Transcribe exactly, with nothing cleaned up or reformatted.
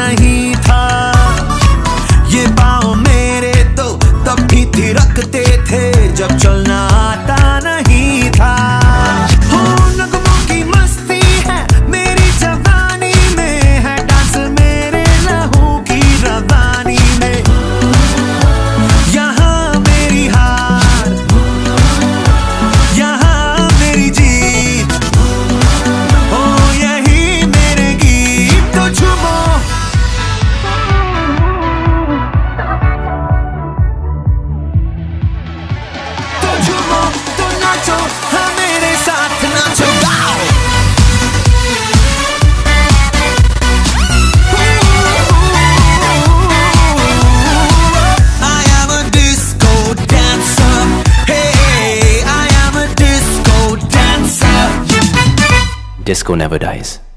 नहीं था। ये पाँव मेरे तो तब भी थिरकते थे जब चलना आता नहीं था। हो नगमों की मस्ती है मेरी जवानी में, है डांस मेरे लहू की रवानी में। यहाँ मेरी हार, यहाँ मेरी जीत, ओ यही मेरे गीत। तो झूमो तो झूमो तो नाचो, हाँ मेरे साथ नाचो गाओ। I am a disco dancer, hey, I am a disco dancer. Disco never dies.